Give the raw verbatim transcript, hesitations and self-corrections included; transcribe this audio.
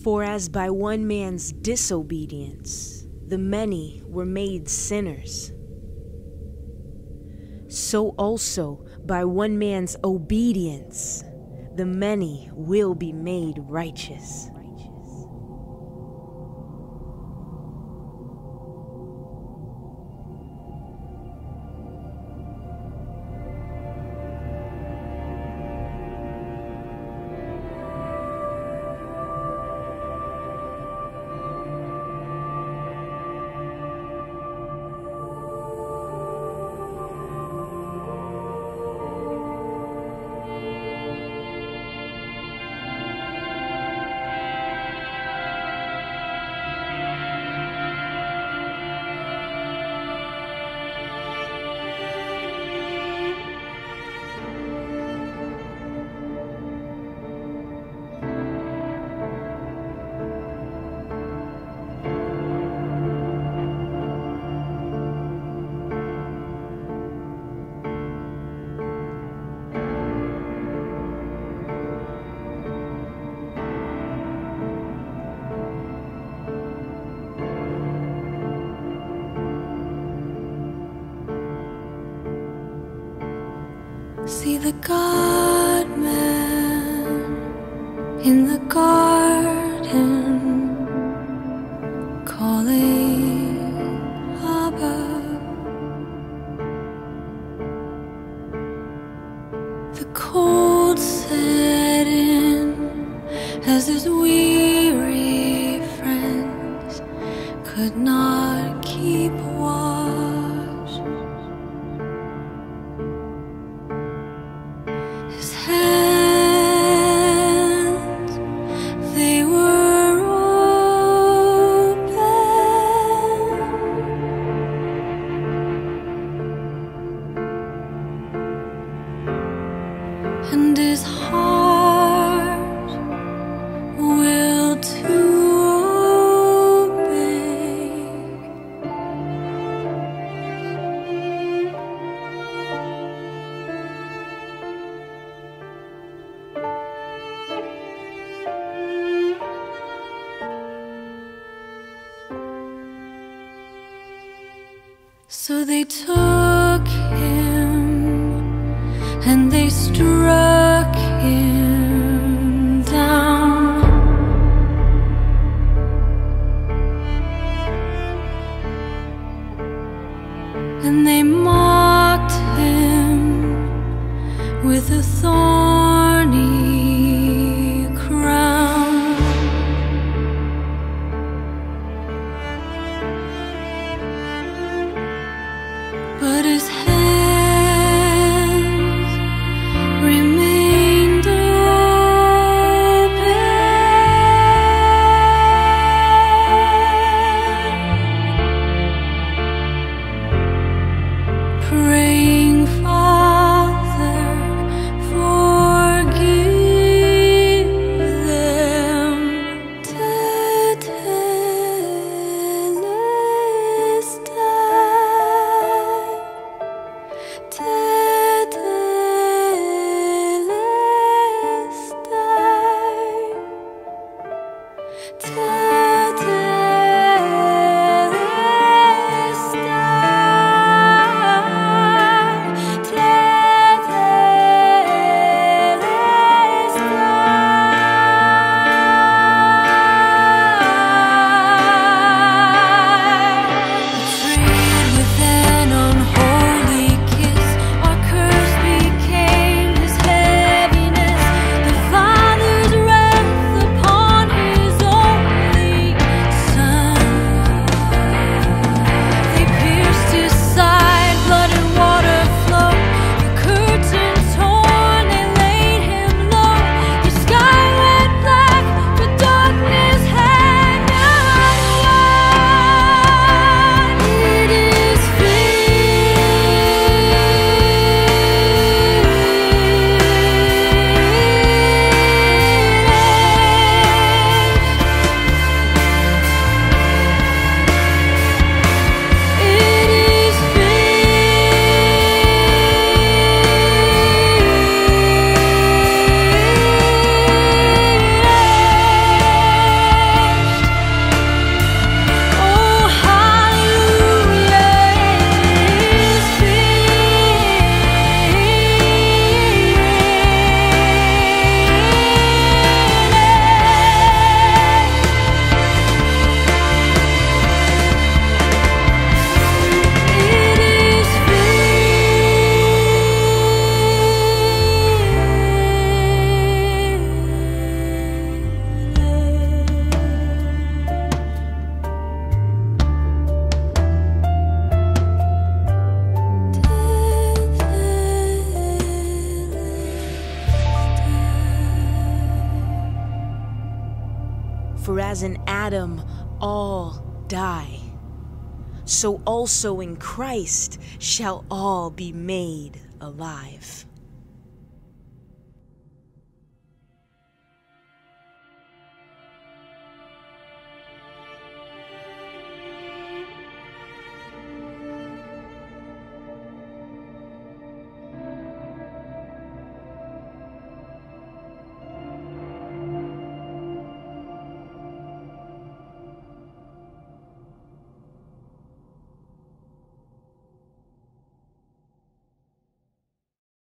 For as by one man's disobedience the many were made sinners, so also by one man's obedience the many will be made righteous. See the God-man in the garden calling Abba. The cold set in as his weary friends could not keep watch. His hands, they were open, and his heart willed to obey. So they took him and they struck him down, and they mocked him with a thorny crown. But his hands remained open, praying, Father, forgive them. Tetelestai. as in Adam all die, so also in Christ shall all be made alive.